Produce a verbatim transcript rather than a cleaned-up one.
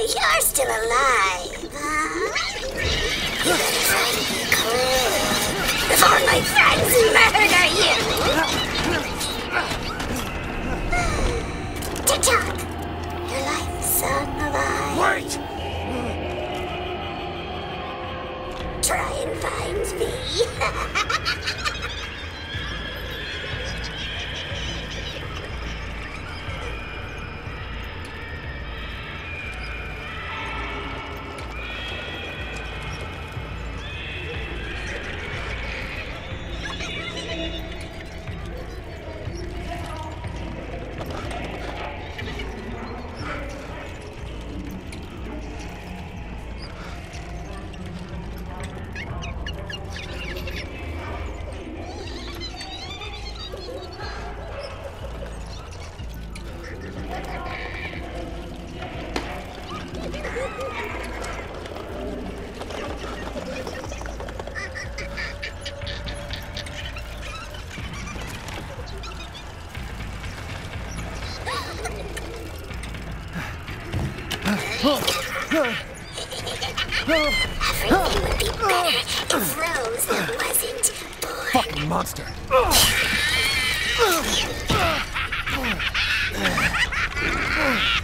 you're still alive, huh? You better find me a clue before my friends murder you! TikTok! Your life's on the line. Wait! Try and find me. Everything would be better if Rose wasn't born. Fucking monster. Ugh.